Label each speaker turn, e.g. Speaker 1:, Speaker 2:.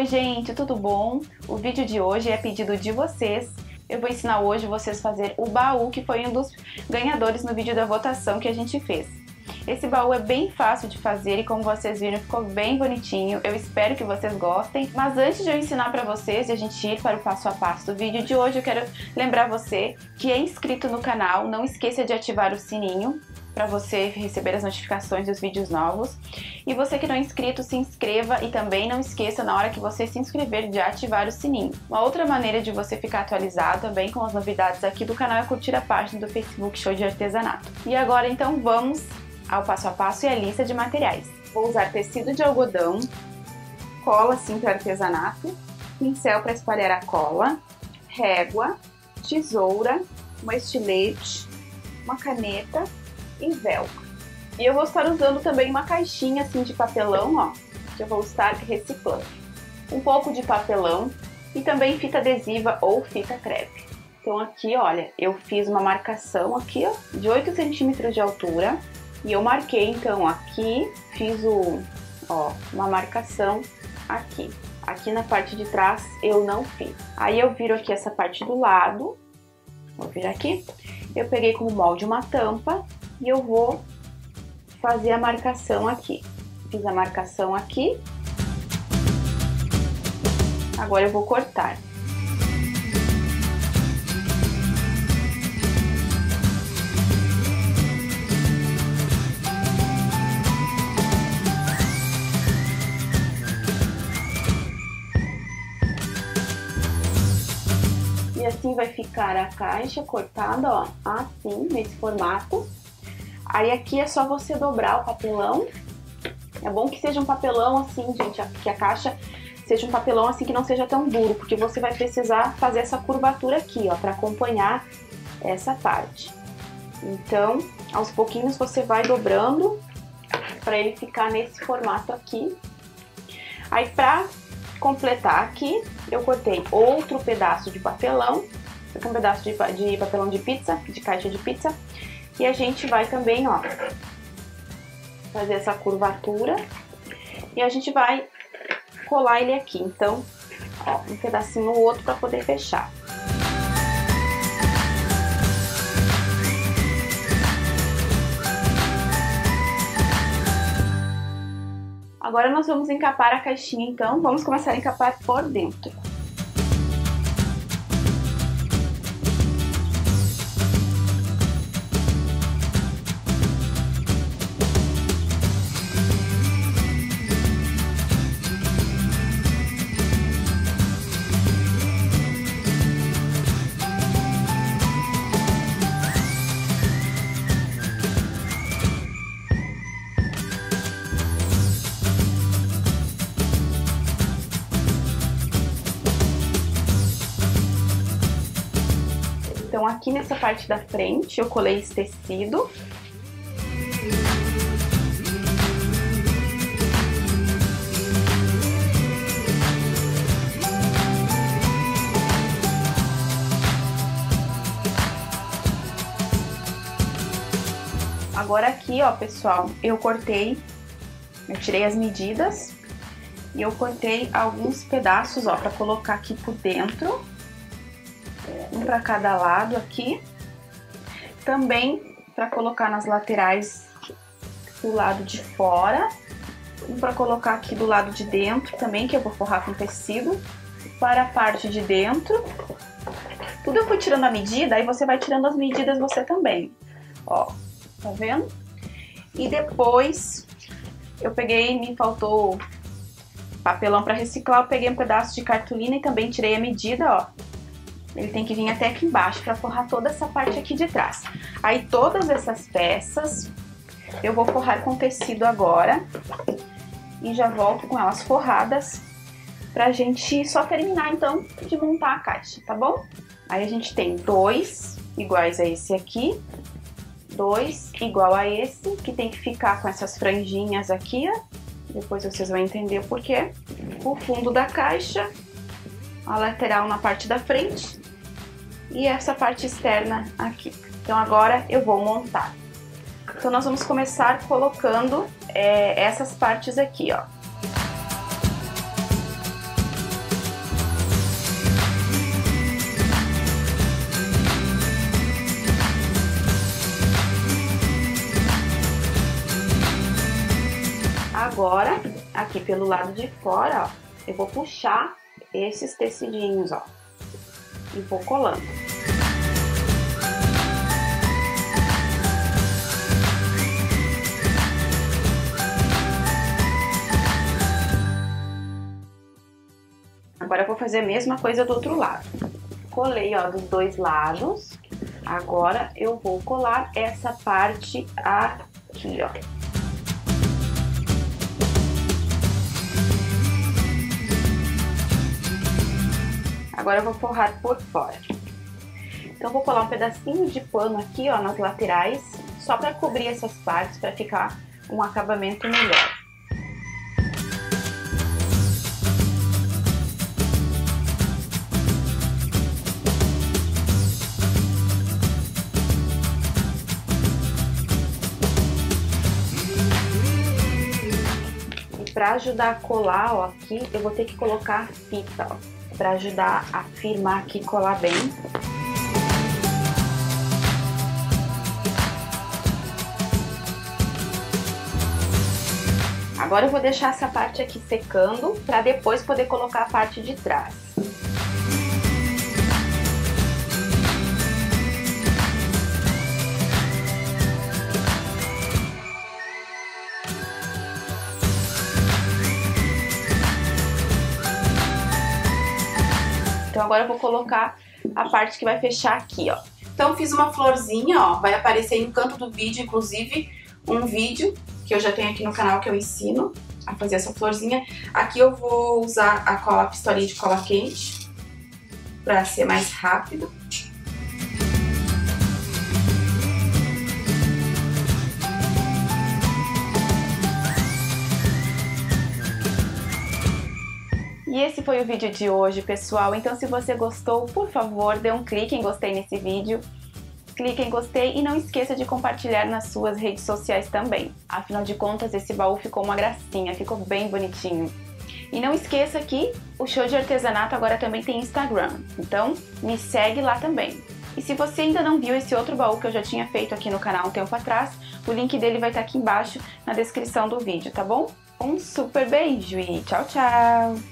Speaker 1: Oi gente, tudo bom? O vídeo de hoje é pedido de vocês. Eu vou ensinar hoje vocês a fazer o baú, que foi um dos ganhadores no vídeo da votação que a gente fez. Esse baú é bem fácil de fazer e como vocês viram ficou bem bonitinho. Eu espero que vocês gostem. Mas antes de eu ensinar para vocês e a gente ir para o passo a passo do vídeo de hoje, eu quero lembrar você que é inscrito no canal, não esqueça de ativar o sininho para você receber as notificações dos vídeos novos. E você que não é inscrito, se inscreva e também não esqueça, na hora que você se inscrever, de ativar o sininho. Uma outra maneira de você ficar atualizado também com as novidades aqui do canal é curtir a página do Facebook Show de Artesanato. E agora então vamos ao passo a passo e a lista de materiais. Vou usar tecido de algodão, cola simples artesanato, pincel para espalhar a cola, régua, tesoura, uma estilete, uma caneta e velcro. E eu vou estar usando também uma caixinha assim de papelão, ó, que eu vou estar reciclando. Um pouco de papelão e também fita adesiva ou fita crepe. Então aqui, olha, eu fiz uma marcação aqui, ó, de 8 centímetros de altura. E eu marquei então aqui, fiz uma marcação aqui. Aqui na parte de trás eu não fiz. Aí eu viro aqui essa parte do lado, vou virar aqui. Eu peguei como molde uma tampa e eu vou fazer a marcação aqui. Fiz a marcação aqui. Agora eu vou cortar. E assim vai ficar a caixa cortada, ó, assim, nesse formato. Aí aqui é só você dobrar o papelão. É bom que seja um papelão assim, gente, que a caixa seja um papelão assim que não seja tão duro, porque você vai precisar fazer essa curvatura aqui, ó, para acompanhar essa parte. Então, aos pouquinhos você vai dobrando para ele ficar nesse formato aqui. Aí pra completar aqui, eu cortei outro pedaço de papelão, um pedaço de papelão de pizza, de caixa de pizza, e a gente vai também, ó, fazer essa curvatura e a gente vai colar ele aqui. Então, ó, um pedacinho ou outro para poder fechar. Agora nós vamos encapar a caixinha, então, vamos começar a encapar por dentro. Então aqui nessa parte da frente eu colei esse tecido. Agora aqui, ó, pessoal, eu tirei as medidas e eu cortei alguns pedaços, ó, para colocar aqui por dentro. Um para cada lado aqui, também para colocar nas laterais do lado de fora, um para colocar aqui do lado de dentro também, que eu vou forrar com tecido, para a parte de dentro. Tudo eu fui tirando a medida, aí você vai tirando as medidas você também, ó, tá vendo? E depois eu peguei, me faltou papelão para reciclar, eu peguei um pedaço de cartolina e também tirei a medida, ó. Ele tem que vir até aqui embaixo para forrar toda essa parte aqui de trás. Aí todas essas peças eu vou forrar com tecido agora e já volto com elas forradas pra gente só terminar então de montar a caixa, tá bom? Aí a gente tem dois iguais a esse aqui, dois igual a esse, que tem que ficar com essas franjinhas aqui, ó. Depois vocês vão entender o porquê. O fundo da caixa, a lateral na parte da frente e essa parte externa aqui. Então agora eu vou montar. Então nós vamos começar colocando essas partes aqui, ó. Agora, aqui pelo lado de fora, ó, eu vou puxar esses tecidinhos, ó, e vou colando. Agora eu vou fazer a mesma coisa do outro lado. Colei, ó, dos dois lados. Agora eu vou colar essa parte aqui, ó. Agora eu vou forrar por fora. Então eu vou colar um pedacinho de pano aqui, ó, nas laterais, só para cobrir essas partes, para ficar um acabamento melhor. Para ajudar a colar, ó, aqui, eu vou ter que colocar fita, ó, para ajudar a firmar aqui e colar bem. Agora eu vou deixar essa parte aqui secando, para depois poder colocar a parte de trás. Então agora eu vou colocar a parte que vai fechar aqui, ó. Então eu fiz uma florzinha, ó, vai aparecer no canto do vídeo, inclusive, um vídeo que eu já tenho aqui no canal que eu ensino a fazer essa florzinha. Aqui eu vou usar a cola, a pistolinha de cola quente, pra ser mais rápido. E esse foi o vídeo de hoje, pessoal. Então, se você gostou, por favor, dê um clique em gostei nesse vídeo. Clique em gostei e não esqueça de compartilhar nas suas redes sociais também. Afinal de contas, esse baú ficou uma gracinha, ficou bem bonitinho. E não esqueça que o Show de Artesanato agora também tem Instagram. Então, me segue lá também. E se você ainda não viu esse outro baú que eu já tinha feito aqui no canal um tempo atrás, o link dele vai estar aqui embaixo na descrição do vídeo, tá bom? Um super beijo e tchau, tchau!